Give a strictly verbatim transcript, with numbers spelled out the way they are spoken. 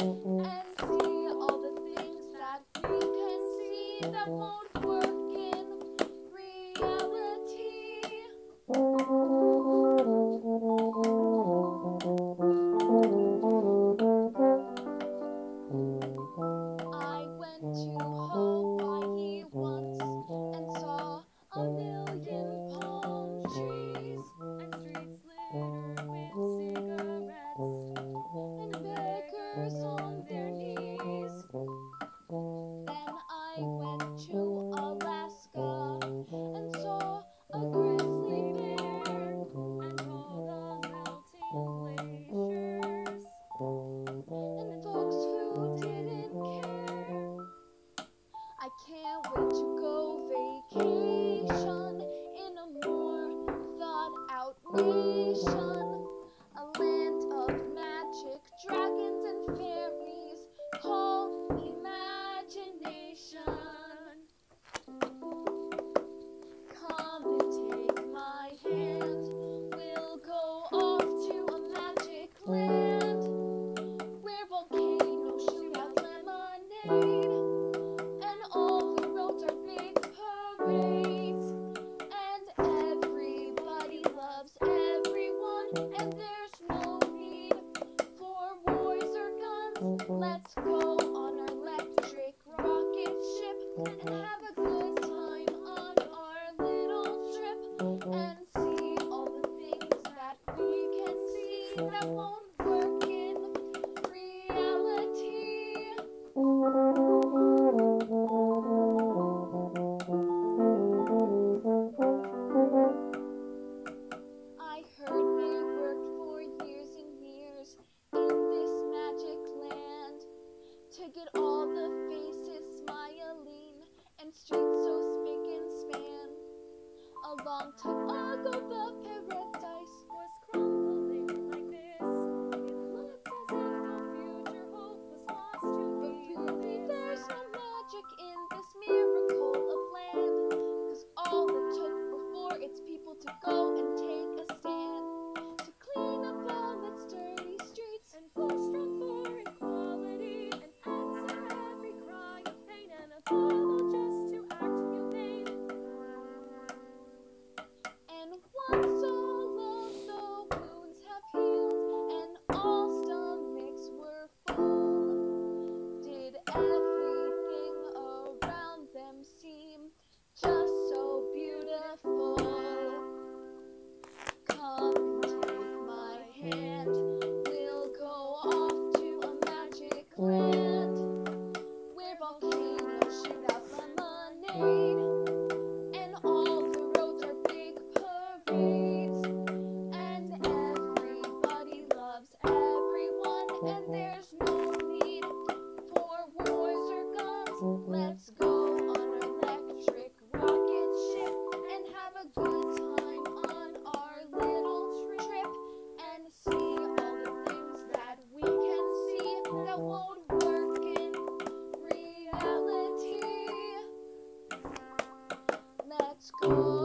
and see all the things that we can see that won't work in reality. I went to Hawaii once and saw a million palm trees And streets littered with cigarettes. and beggars on their knees. Then I went to Alaska and saw a grizzly bear And all the melting glaciers. and folks who didn't care. I can't wait to go vacation in a more thought out nation, a land of magic, dragons and fairies called imagination. Come and take my hand, we'll go off to a magic land where volcanoes shoot out lemonade and all the roads are big parades and everybody loves everyone and there's no need for wars or guns. Let's go on our electric rocket ship and have a good time on our little trip and see all the things that we can see that won't work in reality. I heard they worked for years and years in this magic land to get all the faces smiling and streets so spick and span. A long time ago the paradise Was crumbling like this. It looked as if no future hope was lost to but me. really there's no magic in this miracle of land, 'cause all it took were for its people to go and take a stand to clean up all its dirty streets And force strong for equality and answer every cry of pain and apollo just to act humane. and once all of the wounds have healed and all stomachs were full, did everything around them seem just so beautiful? Come and take my hand, we'll go off to a magic land where volcanoes shoot out lemonade and all the roads are big parades and everybody loves everyone and there's no need for wars or guns. Let's go on our electric rocket ship and have a good time on our little trip and see all the things that we can see that won't work in reality. Let's go.